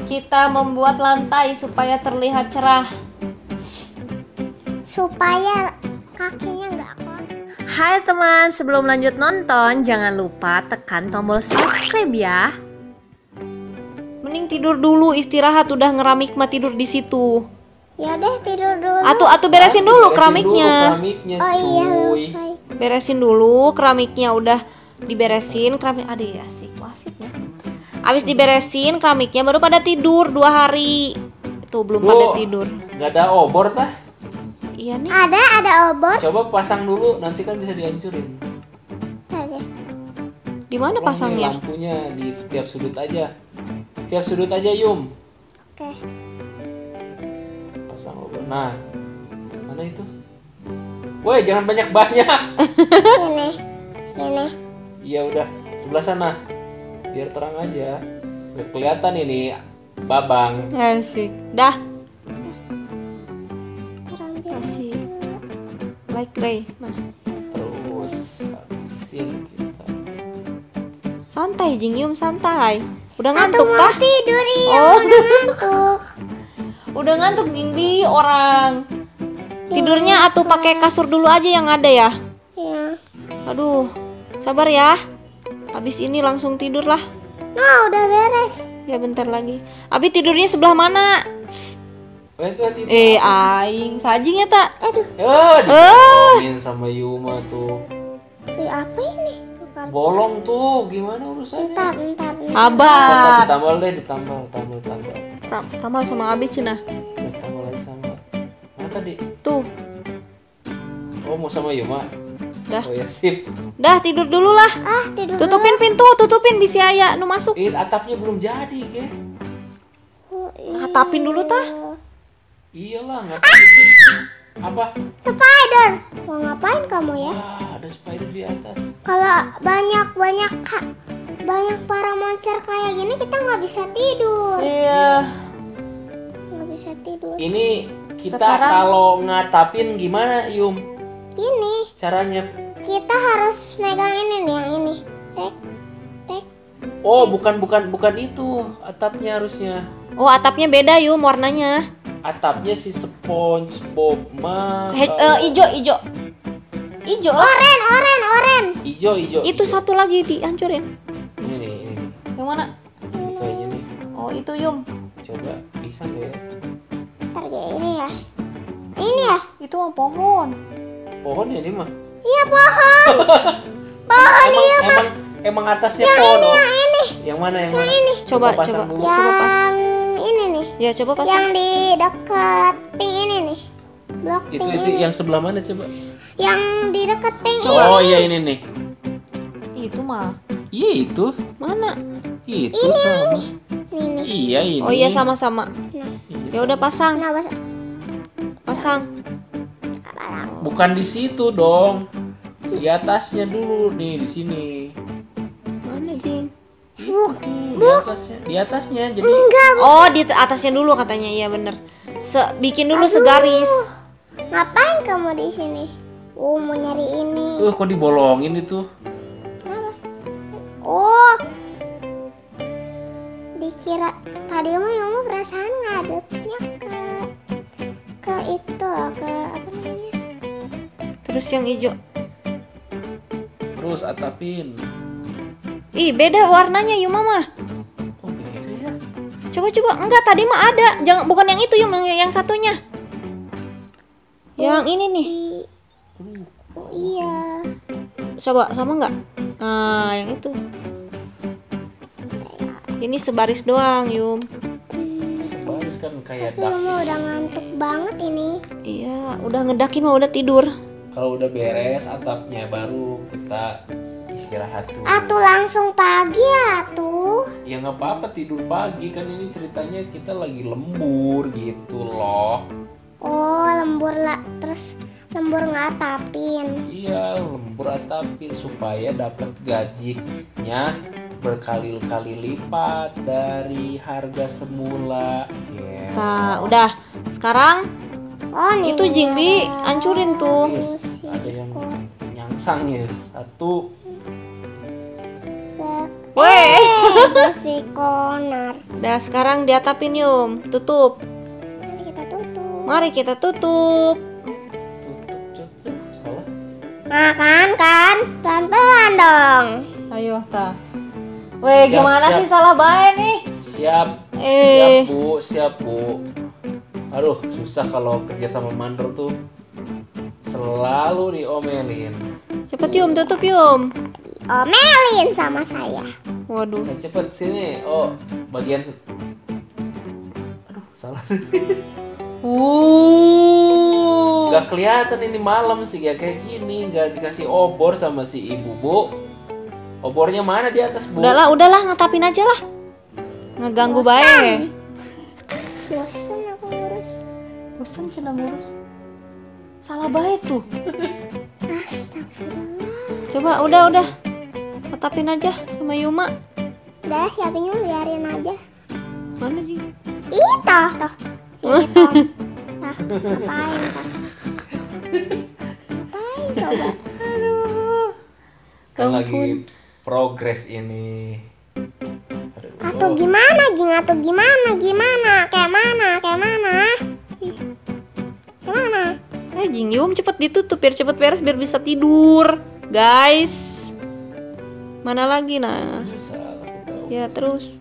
Kita membuat lantai supaya terlihat cerah. Supaya kakinya nggak kotor. Hai teman, sebelum lanjut nonton jangan lupa tekan tombol subscribe ya. Mending tidur dulu, istirahat, udah ngeramik mah tidur di situ. Ya deh tidur dulu. Atau beresin dulu keramiknya. Oh iya cuy. lupa. Beresin dulu keramiknya, udah diberesin keramik. Aduh ya asik ya. Abis diberesin keramiknya baru pada tidur 2 hari. Itu belum pada tidur. Gak ada obor tah? Iya nih. Ada obor. Coba pasang dulu, nanti kan bisa dihancurin. Oke. Di mana Tolong nih pasangnya? lampunya di setiap sudut aja. Setiap sudut aja Yum. Oke. Pasang obor. Nah, mana itu? Woi, jangan banyak-banyak. Sini. Iya udah, sebelah sana. Biar terang aja. Gak kelihatan ini babang. Asik. Dah. Terambil. Asik. Like Ray. Nah, Terus habisin kita. santai Jingyum, santai. Udah ngantuk Mau kah? tidur iya. Oh. Udah ngantuk. Udah ngantuk Jingbi orang. Tidurnya atau pakai kasur dulu aja yang ada ya. Ya. Aduh, sabar ya. Habis ini langsung tidur lah. Nah udah beres. Ya bentar lagi. Abi tidurnya sebelah mana? Itu. Aing sajing ya tak? Aduh. Dibolongin sama Yuma tuh. Apa ini? Bukan. Bolong tuh, gimana urusannya? Ntar. Sabar. Ditambal deh, ditambal. Tambah sama Abi Cina. Ditambal lagi sama. Mana tadi? Tuh, Oh, mau sama Yuma? Dah. Oh ya, sip. dah tidur dulu lah. Tidur. Tutupin pintu, tutupin bisi aya nu masuk. Atapnya belum jadi, ke? Katapin dulu tah. Iyalah, ngapain sih? Apa? Spider. Mau ngapain kamu ya? Wah, ada spider di atas. Kalau banyak para monster kayak gini kita nggak bisa tidur. Iya. Nggak bisa tidur. Ini kita Sekarang- kalau ngatapin gimana, Yum? Ini Caranya? kita harus megang ini nih, yang ini. Tek. Oh, bukan itu atapnya harusnya. Oh, atapnya beda Yum warnanya. Atapnya si SpongeBob mah. Ijo. Ijo lah. Oren. Ijo. Itu satu lagi dihancurin. Ini nih. Yang mana? Kayaknya nih. Oh, itu Yum. Coba bisa nggak ya? Ntar kayak ini ya. Ini ya? Itu mah pohon. Pohon ya ini mah. Iya pohon. Emang atasnya pohon. Oh. Ini. Yang mana yang mana? Coba. pasang dulu. Coba pas. Yang ini nih. Ya, coba pas. Yang di dekat pink ini nih. Blok Itu pink ini. yang sebelah mana coba? Yang di dekat pink Oh ini. iya ini nih. Itu mah. Iya itu. Mana? Itu sama. Nih. Iya ini. Oh iya sama-sama. Nah, Ya udah pasang. Pasang. Bukan di situ dong. Di atasnya dulu nih di sini. Mana, Jing? Itu tuh, di atasnya. Jadi Oh, di atasnya dulu katanya. Iya bener. Bikin dulu segaris. Ngapain kamu di sini? Mau nyari ini. kok dibolongin itu? Kenapa? Oh. Dikira tadi mah perasaan ngadepnya ke itu loh, ke apa namanya? Terus yang hijau. Terus atapin. Ih, beda warnanya Yum mah. Oh beda ya. Coba. Enggak, tadi mah ada. Bukan yang itu Yum, yang satunya. Yang ini nih. Oh iya. Coba sama enggak? Nah, yang itu. Ini sebaris doang, Yum. Baris kan kayak Tapi dak. mama udah ngantuk banget ini. Iya, udah ngedakin mah udah tidur. Kalau udah beres atapnya baru kita istirahat tuh. Atuh langsung pagi ya tuh. Ya nggak apa-apa tidur pagi kan ini ceritanya kita lagi lembur gitu loh. Oh lembur lah, terus lembur ngatapin. Iya lembur atapin supaya dapat gajinya berkali-kali lipat dari harga semula. Ya. Nah, udah. Sekarang Oh nih. itu Jingbi hancurin tuh. Yes, ada yang nyangsang ya. Satu. Weh. Si Konar. Dah sekarang diatapin Yum. Tutup. Mari kita tutup. Mari kita tutup. Tutup. Salah. Nah kan, pelan-pelan dong. Ayo ta. Weh Siap, gimana siap. sih salah bae nih? Siap. Eh. Siap bu. Aduh, susah kalau kerja sama mandor tuh. Selalu diomelin. Cepet Yum, tutup Yum. Omelin sama saya. Waduh. Nah, cepet sini. Oh, bagian. Aduh, salah. Gak kelihatan ini malam sih ya kayak gini. Gak dikasih obor sama si ibu bu. Obornya mana di atas bu? Udahlah, ngetapin aja lah. Ngeganggu bae. Bosan aku ngurus. Bosan cina ngurus. Salah bae tuh. Astagfirullah. Coba udah. Ngetapin aja sama Yuma. Udah siapinnya biarin aja. Mana sih? Ih toh. Sini Tom. Nah, ngapain toh? Ngapain coba? Aduh. Kan lagi progres ini. Aduh. Atau gimana, Jing? Atau gimana? Kayak mana? Ih, Gimana? Jing Yum cepet ditutup biar cepet beres biar bisa tidur. Guys. Mana lagi nah? Salah, aku tahu. Ya terus.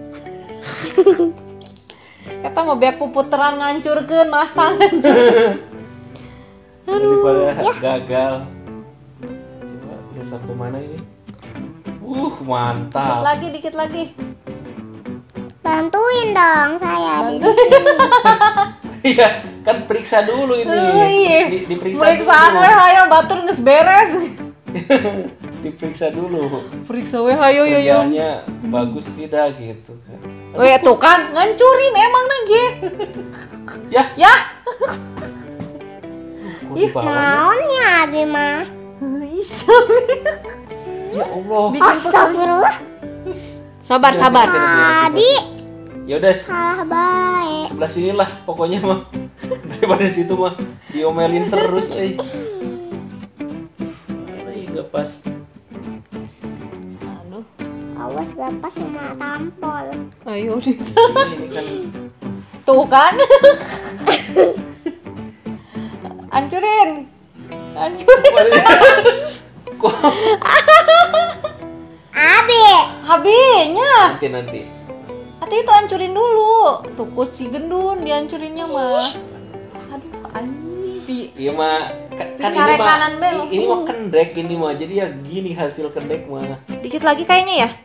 Kita mau biar puputeran ngancurkeun masa ngancur. Daripada gagal. Coba udah sampai mana ini? Mantap. Dikit lagi. Bantuin dong saya di sini. Iya, kan periksa dulu ini. Iya. Diperiksa Periksaan dulu. weh hayo batur geus beres. Diperiksa dulu. Periksa weh hayo yo. Kerjanya bagus tidak gitu kan. Weh tuh kan ngancurin emang nage. Ya, Ya. kok di bawah? Naonnya Abi mah? Bisa. Ya Allah. Astagfirullah. Sabar. Tadi Ya udah salah baik. sebelah sini lah pokoknya mah. Daripada situ mah diomelin terus Gak pas. Aduh. Awas gak pas sama tampol. Ayo di. Ini kan Tuh kan. Hancurin. kok Abi. Habinya. nanti. Hati itu hancurin dulu. Tuh kursi gendun dihancurinnya mah. Aduh anjing. Iya mah kan Cara ini mah kanan be, ini mah kendek ini mah jadi ya gini hasil kendek mah. Dikit lagi kayaknya ya.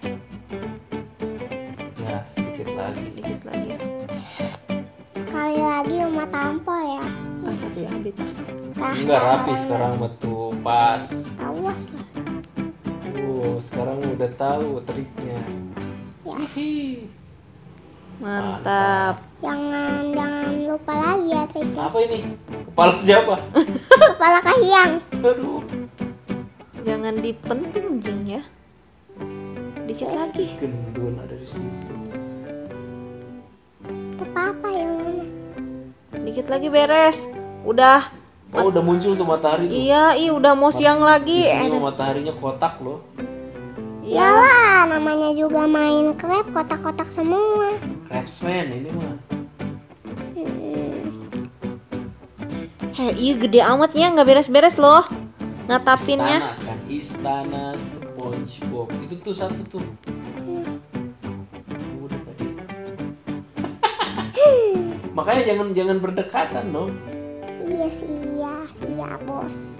Ya sedikit lagi. Dikit lagi. Sekali lagi rumah tampol ya. Kata si Abi tah. Enggak rapi sekarang mah tuh pas. Awas lah. Sekarang udah tahu triknya. Ya. Hihi. Mantap. Jangan lupa lagi ya triknya. Apa ini? Kepala siapa? Kepala kahiyang. Aduh. Jangan dipenting Jing ya. Dikit lagi. Gendun ada di situ. Itu papa yang mana? Dikit lagi beres. Udah. Oh udah muncul tuh matahari tuh. Iya, udah mau siang lagi. Di sini mataharinya kotak loh. Iya. Yalah, namanya juga main krep kotak-kotak semua. Craftsman ini mah. Heh, iya gede amatnya nggak beres-beres loh. Natapinnya. Istana kan, istana SpongeBob. Itu tuh satu tuh. Udah tadi. Makanya jangan berdekatan dong. Iya sih, iya bos.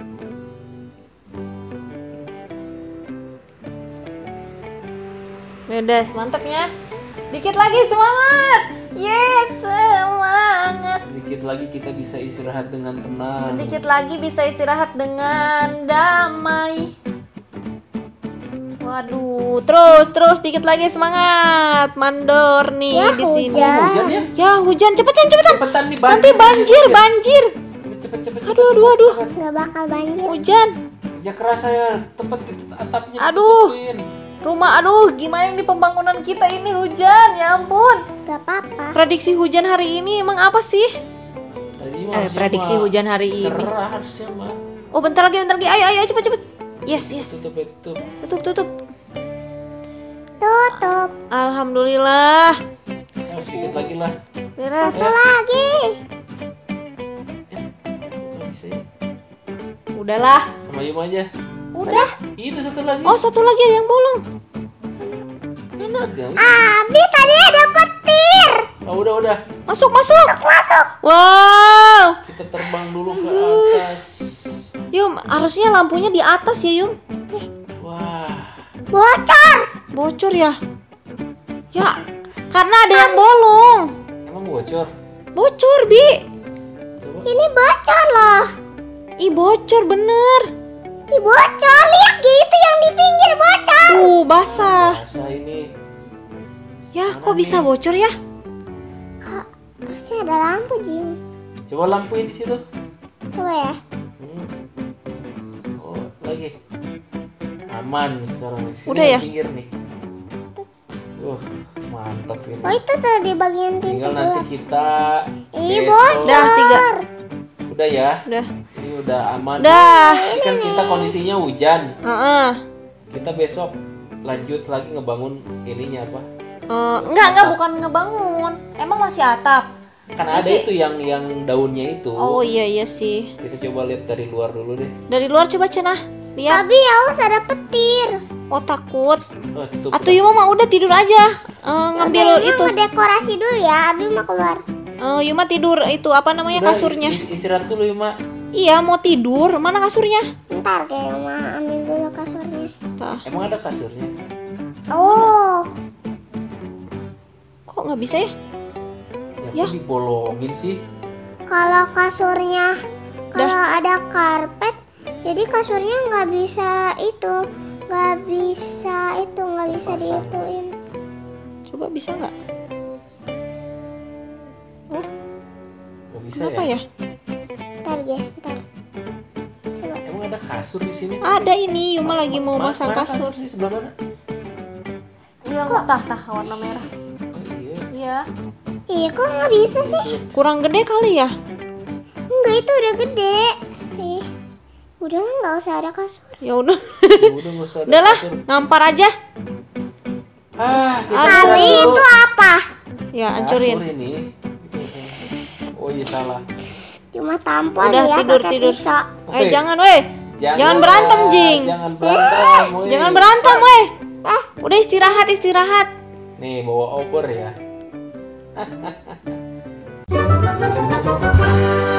Beres, mantap ya. Dikit lagi semangat. Yes, semangat. Sedikit lagi kita bisa istirahat dengan tenang. Sedikit lagi bisa istirahat dengan damai. Waduh, terus dikit lagi semangat. Mandor nih Ya, di sini. hujan. Hujan ya? Ya, hujan cepetan. Cepetan nih Nanti banjir. Cepet. Aduh. Nggak bakal banjir. Hujan. Kerja keras saya tepat di atapnya. Aduh. ditutupin. Rumah gimana ini pembangunan kita ini hujan, ya ampun. Gak apa-apa. Prediksi hujan hari ini emang apa sih? Tadi mah harusnya Prediksi mah hujan hari ini. cerah harusnya mah. Oh, bentar lagi. Ayo cepet. Yes. Tutup. Tutup. Tutup. Alhamdulillah. lagi lah. Beres. Satu lagi. Nggak bisa ya. Udahlah. Sama Yuma aja. Udah. Itu satu lagi. Oh, satu lagi ada yang bolong. Enak. Abi tadi ada petir. Oh, udah. Masuk. Masuk. Wow. Kita terbang dulu ke atas. Yum, harusnya lampunya di atas ya, Yum. Wah. Bocor. Bocor ya? Ya, karena ada yang bolong. Emang bocor? Bocor, Bi. Coba. Ini bocor loh. Ih, bocor bener. Ih, bocor. Lihat gitu yang di pinggir bocor. Tuh, basah. Masa ini. Ya, kok bisa bocor ya? Kak, harusnya ada lampu, Jing. Coba lampuin di situ. Coba ya. Oh, lagi. Aman sekarang. Sini Udah ya? Pinggir nih. Mantap ini. Oh, itu tuh di bagian pintu. Tinggal nanti kita Ih, besok. bocor. Udah, 3. Udah ya. Udah. Ini udah aman. Udah. Ini kan kita kondisinya hujan. Heeh. Kita besok lanjut lagi ngebangun ininya apa? Enggak, bukan ngebangun. Emang masih atap. Kan ada Masih- itu yang daunnya itu. Oh iya sih. Kita coba lihat dari luar dulu deh. Dari luar coba cenah. Lihat. Abi awas ada petir. Oh, takut. Oh, tutup. Atau Yuma mah udah tidur aja. Ngambil Abi itu. ngedekorasi dulu ya. Abi mau keluar. Yuma tidur itu apa namanya Udah, kasurnya? istirahat dulu Yuma. Iya, mau tidur. Mana kasurnya? Ntar kayak mau ambil dulu kasurnya. Tah. Emang ada kasurnya? Oh, Kok nggak bisa ya? Ya, kok dibolongin sih? kalau kasurnya kalau ada karpet, jadi kasurnya nggak bisa nggak bisa diituin. Coba bisa nggak? Oh, Gak bisa kenapa ya? ya? Ntar. Coba. Emang ada kasur di sini? Ada ini, Yuma lagi mau masang Mana kasur. sih sebelah mana? Iya, kok tah warna merah. Oh iya. Iya. Iya, kok nggak bisa sih? Kurang gede kali ya? Enggak, itu udah gede. Udah lah, nggak usah ada kasur. Ya udah. Ya udah nggak usah ada Udahlah, kasur. ngampar aja. Kita Kali istirahat dulu. itu apa? Ya, hancurin. Kasur ini. Oh iya salah. Cuma tampon Udah ya tidur. pakai pisau. Oke. Jangan weh. Jangan berantem, Jing. Jangan berantem. woi. Jangan berantem weh. Udah istirahat. Nih bawa obor ya.